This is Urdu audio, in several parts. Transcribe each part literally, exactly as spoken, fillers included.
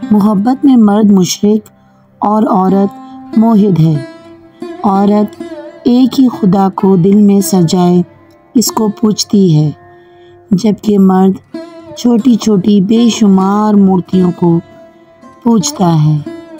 محبت میں مرد مشرک اور عورت موحد ہے۔ عورت ایک ہی خدا کو دل میں سجائے اس کو پوجتی ہے، جبکہ مرد چھوٹی چھوٹی بے شمار مورتیوں کو پوجتا ہے۔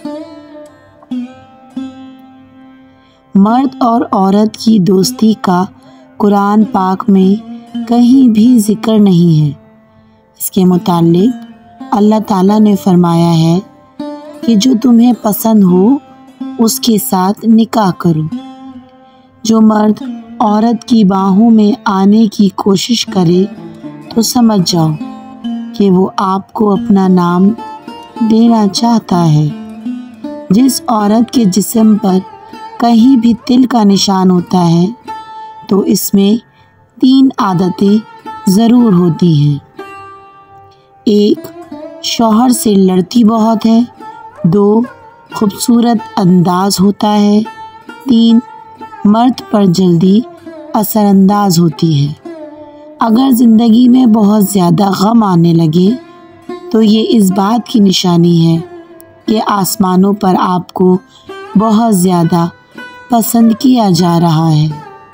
مرد اور عورت کی دوستی کا قرآن پاک میں کہیں بھی ذکر نہیں ہے۔ اس کے متعلق اللہ تعالیٰ نے فرمایا ہے کہ جو تمہیں پسند ہو اس کے ساتھ نکاح کرو۔ جو مرد عورت کی باہوں میں آنے کی کوشش کرے تو سمجھ جاؤ کہ وہ آپ کو اپنا نام دینا چاہتا ہے۔ جس عورت کے جسم پر کہیں بھی تل کا نشان ہوتا ہے تو اس میں تین عادتیں ضرور ہوتی ہیں۔ ایک، شوہر سے لڑتی بہت ہے۔ دو، خوبصورت انداز ہوتا ہے۔ تین، مرد پر جلدی اثر انداز ہوتی ہے۔ اگر زندگی میں بہت زیادہ غم آنے لگے تو یہ اس بات کی نشانی ہے کہ آسمانوں پر آپ کو بہت زیادہ پسند کیا جا رہا ہے۔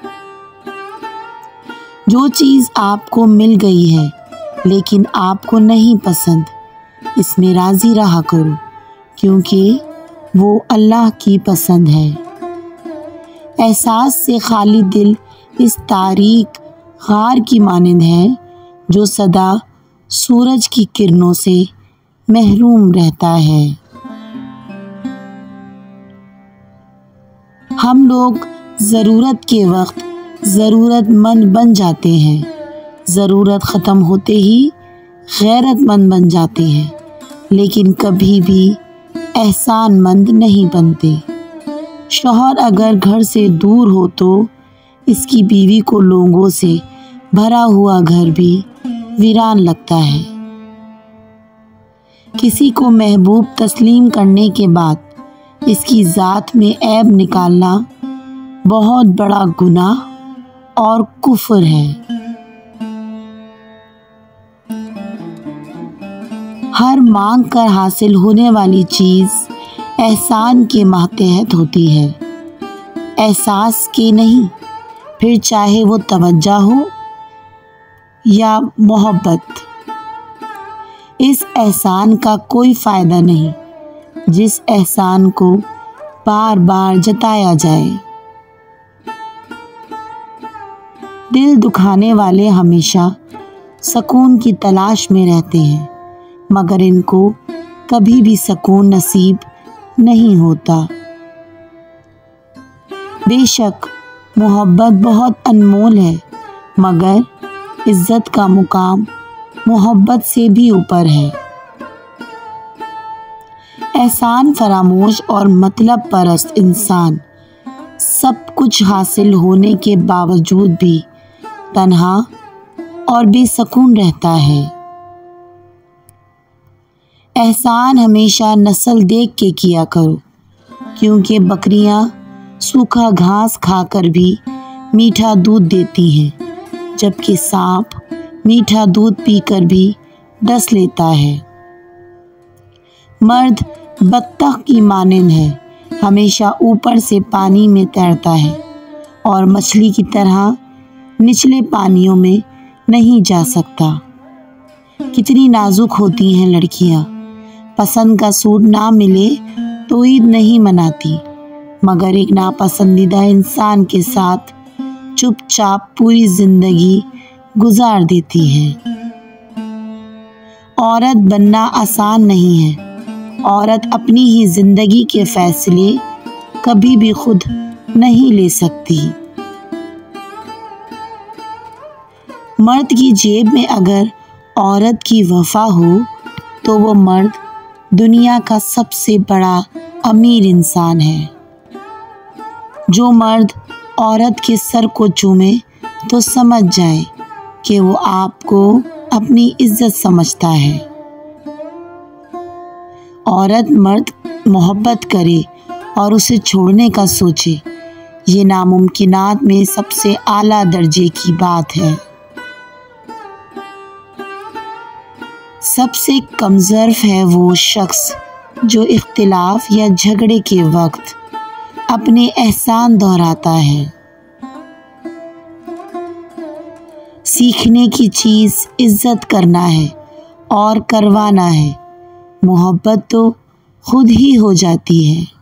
جو چیز آپ کو مل گئی ہے لیکن آپ کو نہیں پسند، اس میں راضی رہا کرو، کیونکہ وہ اللہ کی پسند ہے۔ احساس سے خالی دل اس تاریک غار کی مانند ہے جو سدا سورج کی کرنوں سے محروم رہتا ہے۔ ہم لوگ ضرورت کے وقت ضرورت مند بن جاتے ہیں، ضرورت ختم ہوتے ہی غیرت مند بن جاتے ہیں، لیکن کبھی بھی احسان مند نہیں بنتے۔ شوہر اگر گھر سے دور ہو تو اس کی بیوی کو لوگوں سے بھرا ہوا گھر بھی ویران لگتا ہے۔ کسی کو محبوب تسلیم کرنے کے بعد اس کی ذات میں عیب نکالنا بہت بڑا گناہ اور کفر ہے۔ ہر مانگ کر حاصل ہونے والی چیز احسان کے ماتحت ہوتی ہے، احساس کے نہیں، پھر چاہے وہ توجہ ہو یا محبت۔ اس احسان کا کوئی فائدہ نہیں جس احسان کو بار بار جتایا جائے۔ دل دکھانے والے ہمیشہ سکون کی تلاش میں رہتے ہیں، مگر ان کو کبھی بھی سکون نصیب نہیں ہوتا۔ بے شک محبت بہت انمول ہے، مگر عزت کا مقام محبت سے بھی اوپر ہے۔ احسان فراموش اور مطلب پرست انسان سب کچھ حاصل ہونے کے باوجود بھی تنہا اور بے سکون رہتا ہے۔ احسان ہمیشہ نسل دیکھ کے کیا کرو، کیونکہ بکریاں سوکھا گھاس کھا کر بھی میٹھا دودھ دیتی ہیں، جبکہ سانپ میٹھا دودھ پی کر بھی ڈس لیتا ہے۔ مرد بطخ کی مانند ہے، ہمیشہ اوپر سے پانی میں تیرتا ہے اور مچھلی کی طرح نچلے پانیوں میں نہیں جا سکتا۔ کتنی نازک ہوتی ہیں لڑکیاں، پسند کا سوٹ نہ ملے تو عید نہیں مناتی، مگر ایک ناپسندیدہ انسان کے ساتھ چپ چاپ پوری زندگی گزار دیتی ہے۔ عورت بننا آسان نہیں ہے، عورت اپنی ہی زندگی کے فیصلے کبھی بھی خود نہیں لے سکتی۔ مرد کی جیب میں اگر عورت کی وفا ہو تو وہ مرد دنیا کا سب سے بڑا امیر انسان ہے۔ جو مرد عورت کے سر کو چومے تو سمجھ جائے کہ وہ آپ کو اپنی عزت سمجھتا ہے۔ عورت مرد محبت کرے اور اسے چھوڑنے کا سوچے، یہ ناممکنات میں سب سے اعلیٰ درجے کی بات ہے۔ سب سے کم ظرف ہے وہ شخص جو اختلاف یا جھگڑے کے وقت اپنے احسان دہراتا ہے۔ سیکھنے کی چیز عزت کرنا ہے اور کروانا ہے، محبت تو خود ہی ہو جاتی ہے۔